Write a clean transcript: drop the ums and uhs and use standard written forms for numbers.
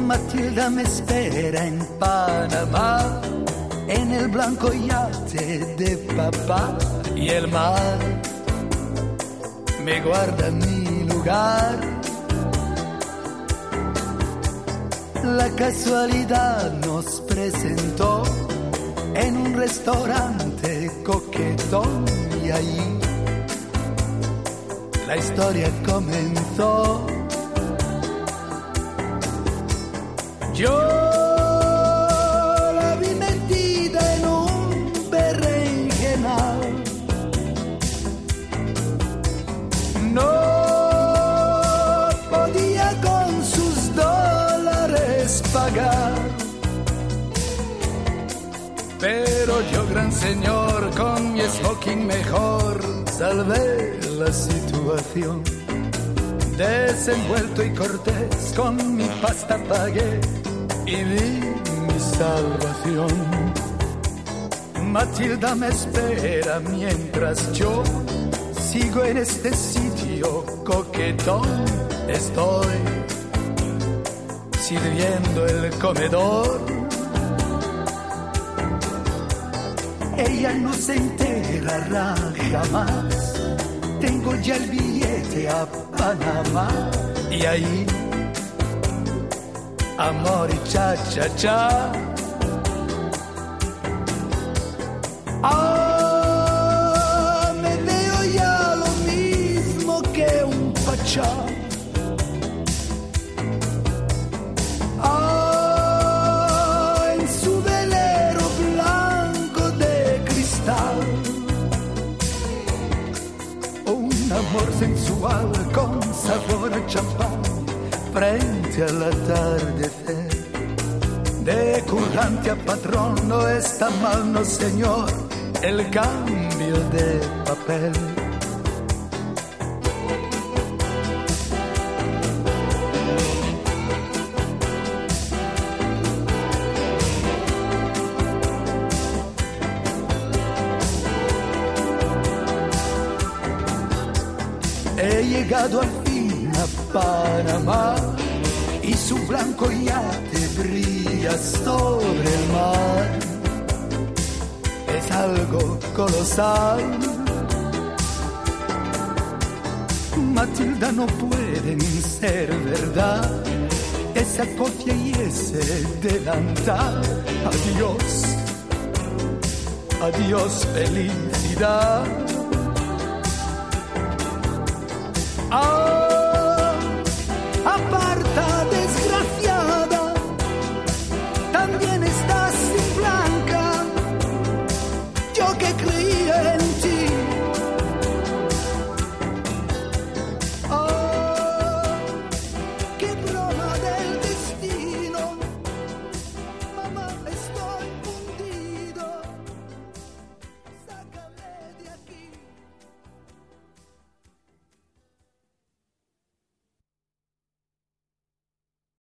Matilda me espera en Panamá, en el blanco yate de papá, y el mar me guarda en mi lugar. La casualidad nos presentó en un restaurante coquetón y ahí la historia comenzó. Yo la vi metida en un berenjenal. No podía con sus dólares pagar. Pero yo, gran señor, con mi smoking mejor, salvé la situación. Desenvuelto y cortés, con mi pasta pagué y vi mi salvación. Matilda me espera mientras yo sigo en este sitio coquetón. Estoy sirviendo el comedor. Ella no se enterará jamás. Tengo ya el billete a Panamá y ahí amor y cha-cha-cha. Ah, me veo ya lo mismo que un pachá. Ah, en su velero blanco de cristal. Un amor sensual con sabor a champán frente al atardecer. De currante a patrón no está mal, no señor, el cambio de papel. He llegado al fin a Panamá y su blanco yate brilla sobre el mar. Es algo colosal. Matilda, no pueden ser verdad esa cofia y ese delantal. Adiós, adiós felicidad. Ah, aparta, desgraciada, también estás sin blanca. Yo que creía en